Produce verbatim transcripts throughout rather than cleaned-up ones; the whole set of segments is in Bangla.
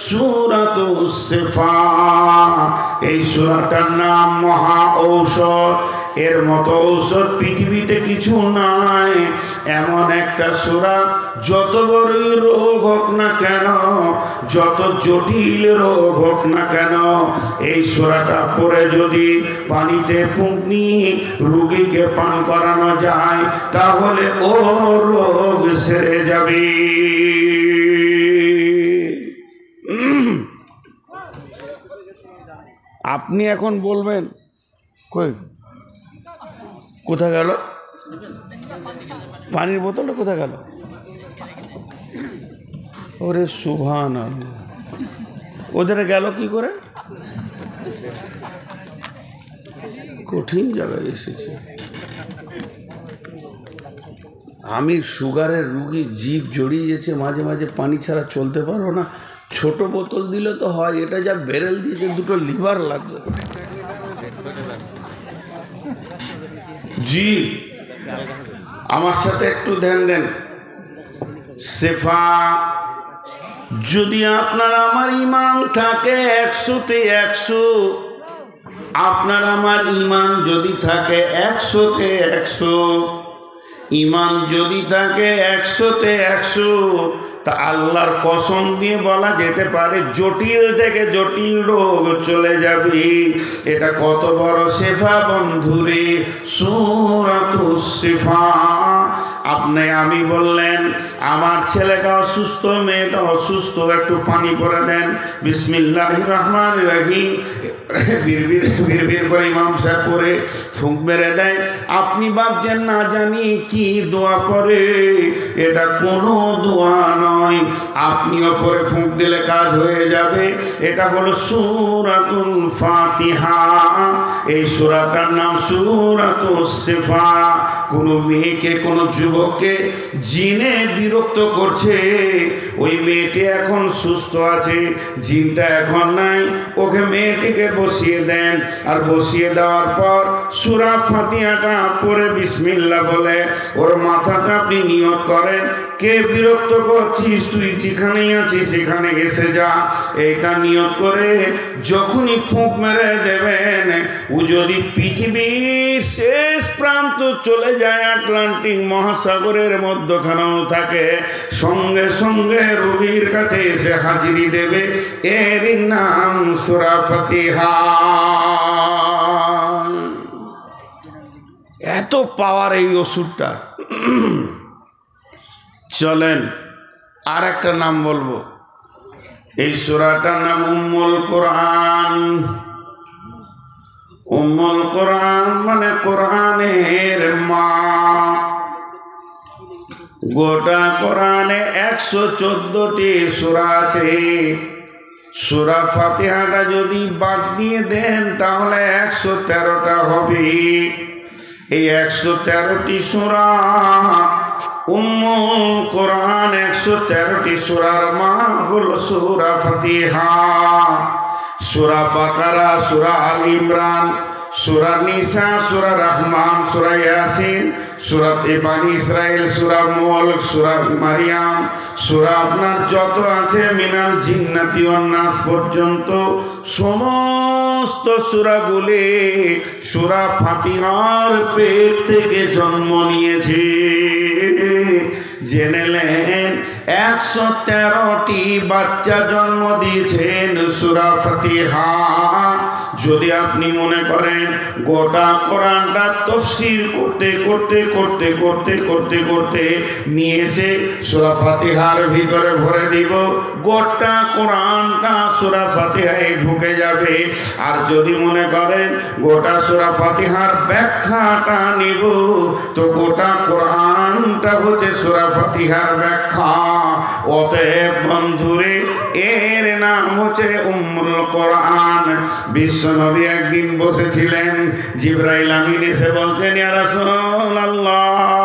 সূরাতুস শিফা। এই সূরাটার নাম মহা ঔষধ। এর মতো ঔষধ পৃথিবীতে কিছু নাই। এমন একটা সূরা, যত বড়ই রোগ হোক না কেন, যত জটিল রোগ হোক না কেন, এই সূরাটা পড়ে যদি পানিতে পুঁকনি রোগীকে পান করানো যায়, তাহলে ও রোগ সেরে যাবে। আপনি এখন বলবেন কই কোথায় গেল পানির বোতলটা, কোথায় গেল? ওরে সুবহানাল্লাহ, ওদের গেল কি করে? কঠিন জায়গায় এসেছে। আমি সুগারের রুগী, জিভ জড়িয়ে গেছে, মাঝে মাঝে পানি ছাড়া চলতে পারবো না। ছোট বোতল দিলে তো হয়, এটা যা বেরেল দিয়েছে দুটো লিভার লাগবে। জি আমার সাথে একটু ধ্যান দেন। শেফা, যদি আপনার আমার ইমান থাকে একশোতে একশো, আপনার আমার ইমান যদি থাকে একশোতে একশো, ইমান যদি থাকে একশোতে একশো, তা আল্লাহর কসম দিয়ে বলা যেতে পারে জটিল থেকে জটিল রোগ চলে যাবে। এটা কত বড় শেফা বন্ধুরে, সূরাতুস শিফা। আপনি আমি বললেন আমার ছেলেটা অসুস্থ, মেয়েটা অসুস্থ, একটু পানি পরে দেন। বিসমিল্লাহির রহমানির রহিম বিড়বির বিড়বির করে ইমাম সাহেব পরে ফুঁক মেরে দেয়। আপনি ভাবছেন না জানি কি দোয়া করে, এটা কোনো দোয়া নয়। আপনি ওপরে ফুঁক দিলে কাজ হয়ে যাবে। এটা হলো সূরাতুল ফাতিহা। এই সূরাটার নাম সূরাতুস শিফা। কোনো মেয়েকে, কোনো যুবককে জিনে বিরক্ত করছে, ওই মেয়েটি এখন সুস্থ আছে, জিনটা এখন নাই, ওকে মেয়েটিকে বসিয়ে দেন। আর বসিয়ে দেওয়ার পর সূরা ফাতিহাটা পড়ে বিসমিল্লাহ বলে ওর মাথাটা আপনি নিয়ত করেন, কে বিরক্ত করছিস তুই, যেখানেই আছিস সেখানে এসে যা। এটা নিয়ত করে যখনই ফুঁক মেরে দেবেন, ও যদি পৃথিবীর শেষ প্রান্ত চলে যায়, আটলান্টিক মহাসাগরের মধ্যখানেও থাকে, সঙ্গে সঙ্গে রোগীর কাছে এসে হাজিরি দেবে। এর নাম সূরা ফাতিহা। এত পাওয়ার এই ওষুধটা। চলেন আর একটা নাম বলবো। এই সূরাটার নাম উম্মুল কোরআন। উম্মুল কোরআন মানে কোরআনের মা। গোটা কোরআনে একশো চোদ্দটি সূরা আছে। সূরা ফাতিহাটা যদি বাদ দিয়ে দেন তাহলে একশো তেরোটা হবে। এই একশো তেরোটি সূরা উম্মুল কোরআন, একশো তেরোটি সূরার মা হলো সূরা ফাতিহা। সূরা বাকারা, সূরা আল ইমরান, সূরা নিসা, সূরা রহমান, সূরা ইয়াসিন, সূরা বানী ইসরাইল, সূরা মুলক, সূরা মারিয়াম, সূরা আপনার যত আছে মিনাল জিন্নাতি ওয়ান নাস পর্যন্ত সমস্ত সূরাগুলি সূরা ফাতিহার পেট থেকে জন্ম নিয়েছে। জেনেলেন একশো তেরোটি বাচ্চা জন্ম দিয়েছেন সূরা ফাতিহা। যদি আপনি মনে করেন গোটা কোরআনটা তাফসীর করতে করতে করতে করতে করতে করতে নিয়ে এসে সূরা ফাতিহার ভিতরে ভরে দিব, গোটা কোরআনটা সূরা ফাতিহায় ঢুকে যাবে। আর যদি মনে করেন গোটা সূরা ফাতিহার ব্যাখ্যাটা নিব, তো গোটা কোরআনটা হচ্ছে সূরা ফাতিহার ব্যাখ্যা। অতএব বন্ধুরে, এর নাম হচ্ছে উম্মুল কোরআন। বিশ্বনবী একদিন বসেছিলেন, জিবরাইল আমিন এসে বলতেন, ইয়া রাসূলুল্লাহ,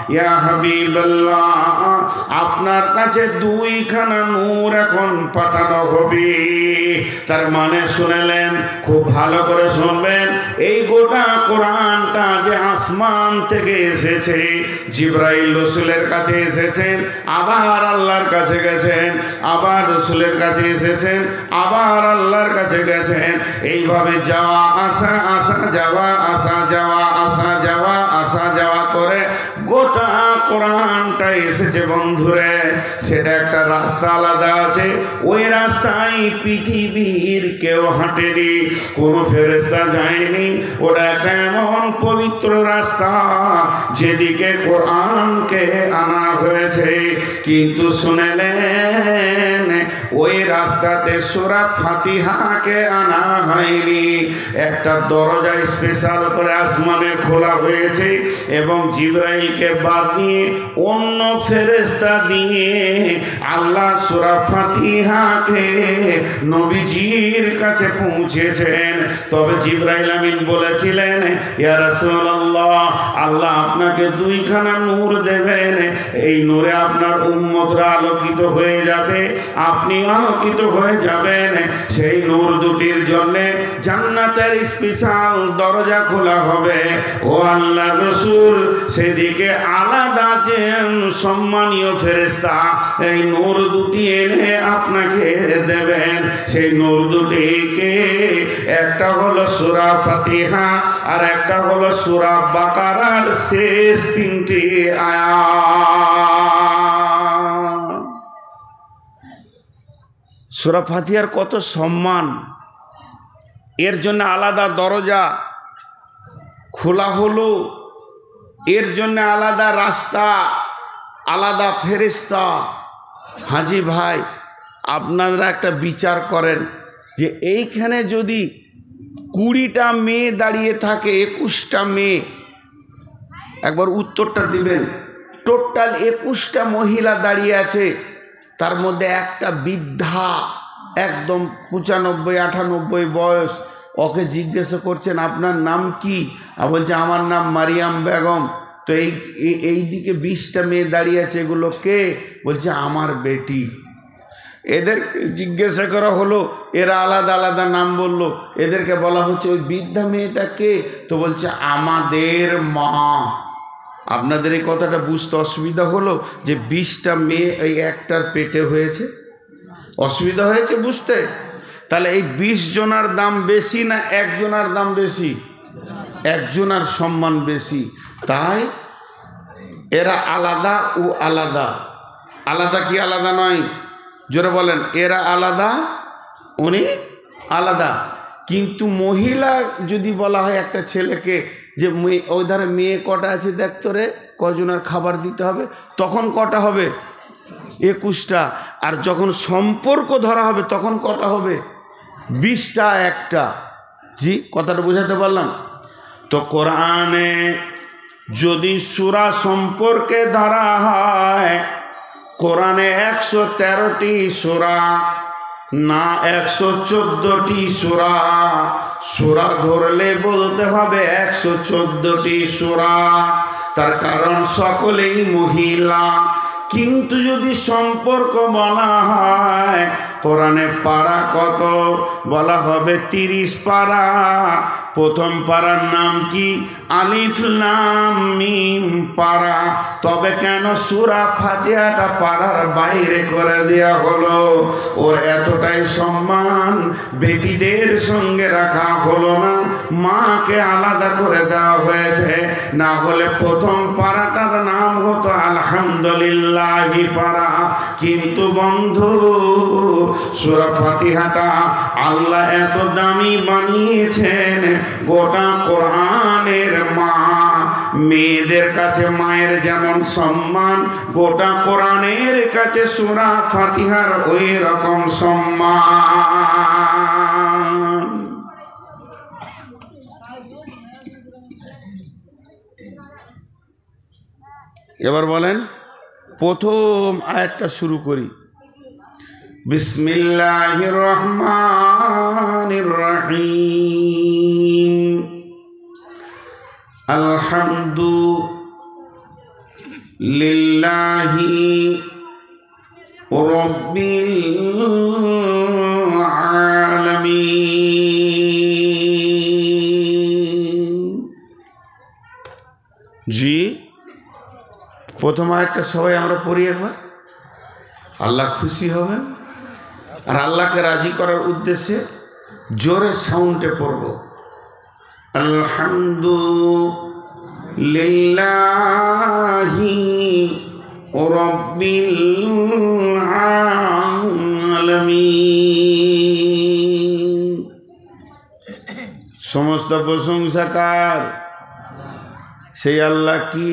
ইয়া হাবিবাল্লাহ, আপনার কাছে দুইখানা নূর এখন পাঠানো হবে। তার মানে শুনলেন, খুব ভালো করে শুনবেন, এই গোটা কোরআনটা যে আসমান থেকে এসেছে, জিবরাইল রসুলের কাছে এসেছেন, আবার আল্লাহর কাছে গেছেন, আবার রসুলের কাছে এসেছেন, আবার আল্লাহর কাছে গেছেন, এইভাবে যাওয়া আসা আসা যাওয়া আসা যাওয়া আসা যাওয়া আসা যাওয়া করে গোটা কোরআনটা এসেছে বন্ধুরে। সেটা একটা রাস্তা আলাদা আছে, ওই রাস্তায় পৃথিবীর কেউ হাঁটেনি, কোনো ফেরেশতা যায়নি। ওটা একটা এমন পবিত্র রাস্তা যেদিকে কোরআনকে আনা হয়েছে। কিন্তু শুনেলেন, ওই রাস্তাতে সূরা ফাতিহাকে আনা হয়নি। একটা দরজা স্পেশাল করে আসমানে খোলা হয়েছে এবং জিবরাইলকে বাদ দিয়ে অন্য ফেরেশতা দিয়ে আল্লাহ সূরা ফাতিহাকে নবীজির কাছে পৌঁছেছেন। তবে জিবরাইল আমিন বলেছিলেন, ইয়া রাসূলুল্লাহ, আল্লাহ আপনাকে দুইখানা নূর দেবেন, এই নূরে আপনার উম্মতরা আলোকিত হয়ে যাবে, আপনি আলোকিত হয়ে যাবেন। সেই নূর দুটির জন্যে জান্নাতের স্পেশাল দরজা খোলা হবে। ও আল্লাহ রসুল, সেদিকে আলাদা যে সম্মানীয় ফেরেশতা এই নূর দুটি এনে আপনাকে দেবেন। সেই নূর দুটিকে একটা হলো সূরা ফাতিহা আর একটা হলো সূরা বাকারার শেষ তিনটি আয়াত। সূরা ফাতিহার কত সম্মান, এর জন্য আলাদা দরজা খোলা হলো, এর জন্য আলাদা রাস্তা, আলাদা ফেরেশতা। হাজি ভাই, আপনারা একটা বিচার করেন যে এইখানে যদি কুড়িটা মেয়ে দাঁড়িয়ে থাকে, একুশটা মেয়ে, একবার উত্তরটা দিবেন। টোটাল একুশটা মহিলা দাঁড়িয়ে আছে, তার মধ্যে একটা বৃদ্ধা, একদম পঁচানব্বই আটানব্বই বয়স। ওকে জিজ্ঞাসা করছেন আপনার নাম কি? আর বলছে আমার নাম মারিয়াম বেগম। তো এই এই দিকে বিশটা মেয়ে দাঁড়িয়ে আছে, এগুলো কে? বলছে আমার বেটি। এদের জিজ্ঞাসা করা হলো, এরা আলাদা আলাদা নাম বলল, এদেরকে বলা হচ্ছে ওই বৃদ্ধা মেয়েটা কে? তো বলছে আমাদের মা। আপনাদের এই কথাটা বুঝতে অসুবিধা হলো যে বিশটা মেয়ে এই একটার পেটে হয়েছে? অসুবিধা হয়েছে বুঝতে? তাহলে এই বিশ জনার দাম বেশি না একজনার দাম বেশি? একজনার সম্মান বেশি। তাই এরা আলাদা, ও আলাদা। আলাদা কি আলাদা নয়? জোরে বলেন, এরা আলাদা, উনি আলাদা। কিন্তু মহিলা যদি বলা হয় একটা ছেলেকে যে ওই ধারে মেয়ে কটা আছে দেখতো রে, কজনের খাবার দিতে হবে, তখন কটা হবে? একুশটা। আর যখন সম্পর্ক ধরা হবে তখন কটা হবে? বিশটা, একটা। জি, কথাটা বোঝাতে পারলাম তো? কোরআনে যদি সূরা সম্পর্কে ধরা হয়, কোরআনে একশো তেরোটি সূরা না একশো চোদ্দটি সূরা? সূরা ধরলে বলতে হবে একশো চোদ্দটি সূরা। তার কারণ সকলেই মহিলা। কিন্তু যদি সম্পর্ক বলা হয়, কোরআনে পারা কত? বলা হবে তিরিশ পারা। প্রথম পারার নাম কি? আলিফ লাম মিম পারা। তবে কেন সূরা ফাতিহাটা পারার বাইরে করে দেয়া হলো? ওর এতটাই সম্মান বেটিদের সঙ্গে রাখা হলো না, মাকে আলাদা করে দেওয়া হয়েছে। না হলে প্রথম পারাটার নাম হতো আলহামদুলিল্লাহি পারা। কিন্তু বন্ধু, সূরা ফাতিহাটা আল্লাহ এত দামি বানিয়েছেন, গোটা কোরআনের মা। মেয়েদের কাছে মায়ের যেমন সম্মান, গোটা কোরআনের কাছে সূরা ফাতিহার ওই রকম সম্মান। এবার বলেন, প্রথম আয়াতটা শুরু করি। বিসমিল্লাহির রহমানির রহিম। আলহামদু লিল্লাহি রাব্বিল আলামিন। জি, প্রথম আয়াতটা সবাই আমরা পড়ি একবার। আল্লাহ খুশি হবেন, আর আল্লাহকে রাজি করার উদ্দেশ্যে জোরে সাউন্ডে পড়ব। আলহামদুলিল্লাহি রাব্বিল আলামিন। সমস্ত প্রশংসা কার? সেই আল্লাহ কি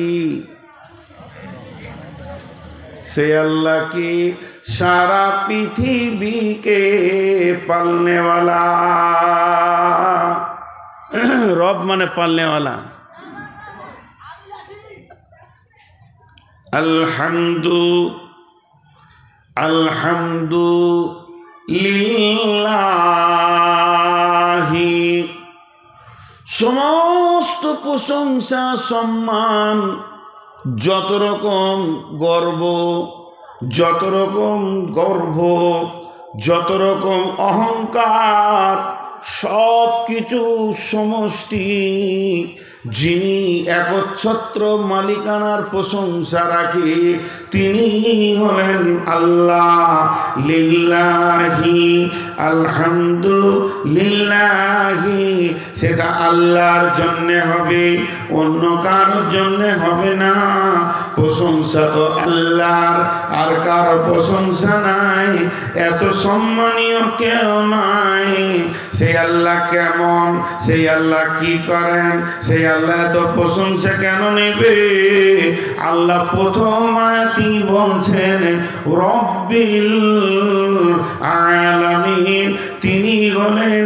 সেই আল্লাহ কি সারা পৃথিবীকে পালনে वाला। রব মানে পালনে वाला। আলহামদু আলহামদু লিল্লাহি। সমস্ত প্রশংসা সম্মান, যত রকম গর্ব, যত রকম গর্ব, যত রকম অহংকার, সব কিছু সমষ্টি যিনি একচ্ছত্র মালিকানার প্রশংসা রাখে তিনি হলেন আল্লাহ। লিল্লাহি আলহামদুলিল্লাহি, সেটা আল্লাহর জন্যে হবে, অন্য কারোর জন্যে হবে না। প্রশংসা তো আল্লাহর, আর কারো প্রশংসা নাই। এত সম্মানীয় কেউ নাই। সেই আল্লাহ কেমন, সেই আল্লাহ কি করেন, সেই আল্লাহ তো প্রশংসা কেন নেবে? আল্লাহ প্রথম আয়াতেই বলছেন রব্বিল আলামিন, তিনি হলেন